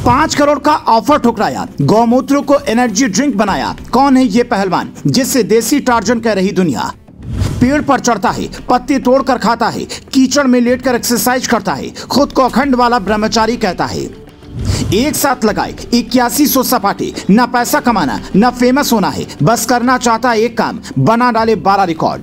5 करोड़ का ऑफर ठुकराया, गौमूत्र को एनर्जी ड्रिंक बनाया। कौन है ये पहलवान जिससे देसी टार्जन कह रही दुनिया? पेड़ पर चढ़ता है, पत्ते तोड़कर खाता है, कीचड़ में लेटकर एक्सरसाइज करता है, खुद को अखंड वाला ब्रह्मचारी कहता है। एक साथ लगाए 8100 सपाटे, न पैसा कमाना न फेमस होना है, बस करना चाहता है एक काम, बना डाले 12 रिकॉर्ड।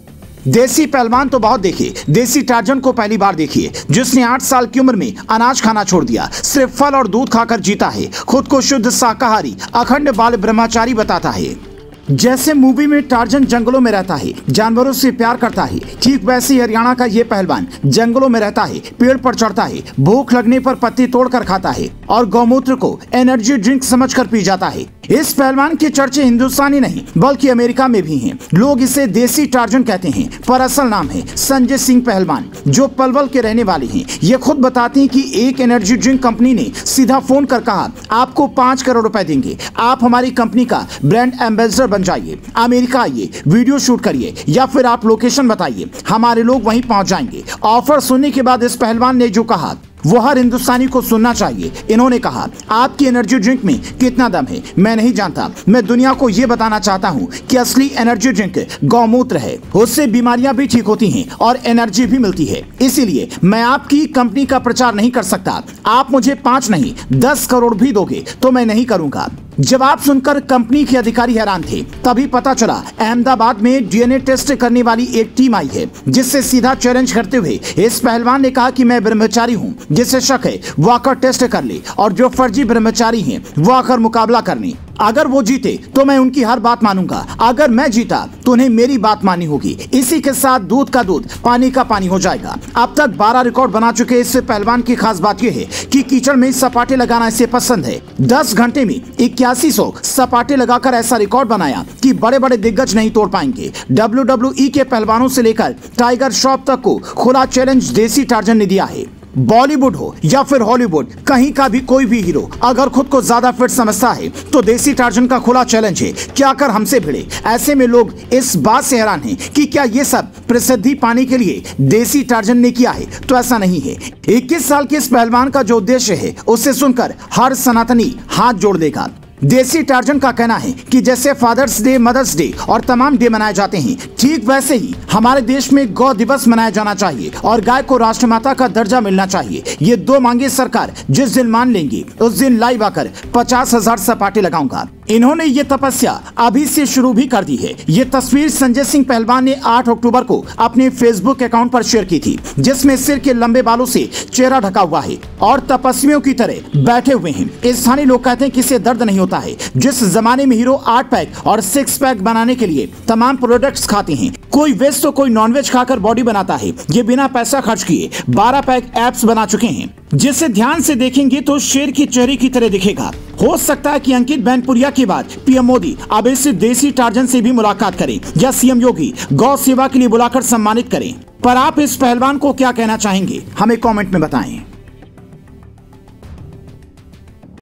देसी पहलवान तो बहुत देखे, देसी टार्जन को पहली बार देखिए, जिसने 8 साल की उम्र में अनाज खाना छोड़ दिया, सिर्फ फल और दूध खाकर जीता है, खुद को शुद्ध शाकाहारी अखंड बाल ब्रह्मचारी बताता है। जैसे मूवी में टार्जन जंगलों में रहता है, जानवरों से प्यार करता है, ठीक वैसे ही हरियाणा का ये पहलवान जंगलों में रहता है, पेड़ पर चढ़ता है, भूख लगने पर पत्ती तोड़कर खाता है और गौमूत्र को एनर्जी ड्रिंक समझकर पी जाता है। इस पहलवान के चर्चे हिंदुस्तानी नहीं बल्कि अमेरिका में भी हैं। लोग इसे देसी टार्जन कहते हैं, पर असल नाम है संजय सिंह पहलवान, जो पलवल के रहने वाले हैं। ये खुद बताते हैं कि एक एनर्जी ड्रिंक कंपनी ने सीधा फोन कर कहा, आपको 5 करोड़ रुपए देंगे, आप हमारी कंपनी का ब्रांड एम्बेसडर बन जाइए, अमेरिका आइए, वीडियो शूट करिए या फिर आप लोकेशन बताइए, हमारे लोग वहीं पहुंच जाएंगे। ऑफर सुनने के बाद इस पहलवान ने जो कहा वो हर हिंदुस्तानी को सुनना चाहिए। इन्होंने कहा, आपकी एनर्जी ड्रिंक में कितना दम है मैं नहीं जानता, मैं दुनिया को ये बताना चाहता हूँ कि असली एनर्जी ड्रिंक गौमूत्र है, उससे बीमारियां भी ठीक होती हैं और एनर्जी भी मिलती है। इसीलिए मैं आपकी कंपनी का प्रचार नहीं कर सकता। आप मुझे 5 नहीं 10 करोड़ भी दोगे तो मैं नहीं करूंगा। जवाब सुनकर कंपनी के अधिकारी हैरान थे। तभी पता चला अहमदाबाद में डीएनए टेस्ट करने वाली एक टीम आई है, जिससे सीधा चैलेंज करते हुए इस पहलवान ने कहा कि मैं ब्रह्मचारी हूं, जिसे शक है वो आकर टेस्ट कर ले और जो फर्जी ब्रह्मचारी हैं वो आकर मुकाबला करने। अगर वो जीते तो मैं उनकी हर बात मानूंगा, अगर मैं जीता तो उन्हें मेरी बात माननी होगी। इसी के साथ दूध का दूध पानी का पानी हो जाएगा। अब तक 12 रिकॉर्ड बना चुके इस पहलवान की खास बात यह है कि कीचड़ में सपाटे लगाना इसे पसंद है। 10 घंटे में 8100 सपाटे लगाकर ऐसा रिकॉर्ड बनाया कि बड़े बड़े दिग्गज नहीं तोड़ पाएंगे। WWE के पहलवानों से लेकर टाइगर श्रॉफ तक को खुला चैलेंज देसी टार्जन ने दिया है। बॉलीवुड हो या फिर हॉलीवुड, कहीं का भी कोई भी हीरो अगर खुद को ज्यादा फिट समझता है तो देसी टार्जन का खुला चैलेंज है कि आकर हमसे भिड़े। ऐसे में लोग इस बात से हैरान हैं कि क्या ये सब प्रसिद्धि पाने के लिए देसी टार्जन ने किया है? तो ऐसा नहीं है। 21 साल के इस पहलवान का जो उद्देश्य है उसे सुनकर हर सनातनी हाथ जोड़ देगा। देसी टार्जन का कहना है कि जैसे फादर्स डे, मदर्स डे और तमाम डे मनाए जाते हैं, ठीक वैसे ही हमारे देश में गौ दिवस मनाया जाना चाहिए और गाय को राष्ट्रमाता का दर्जा मिलना चाहिए। ये 2 मांगे सरकार जिस दिन मान लेंगी उस दिन लाइव आकर 50,000 सपाटे लगाऊंगा। इन्होंने ये तपस्या अभी से शुरू भी कर दी है। ये तस्वीर संजय सिंह पहलवान ने 8 अक्टूबर को अपने फेसबुक अकाउंट पर शेयर की थी, जिसमें सिर के लंबे बालों से चेहरा ढका हुआ है और तपस्वियों की तरह बैठे हुए हैं। स्थानीय लोग कहते हैं कि इससे दर्द नहीं होता है। जिस जमाने में हीरो 8 पैक और 6 पैक बनाने के लिए तमाम प्रोडक्ट्स खाते हैं, कोई वेज तो कोई नॉनवेज खाकर बॉडी बनाता है, ये बिना पैसा खर्च किए 12 पैक एप्स बना चुके हैं, जिसे ध्यान से देखेंगे तो शेर की चेहरे की तरह दिखेगा। हो सकता है कि अंकित बैनपुरिया के बाद पीएम मोदी अब इस देसी टार्जन से भी मुलाकात करें या सीएम योगी गौ सेवा के लिए बुलाकर सम्मानित करें। पर आप इस पहलवान को क्या कहना चाहेंगे, हमें कमेंट में बताएं।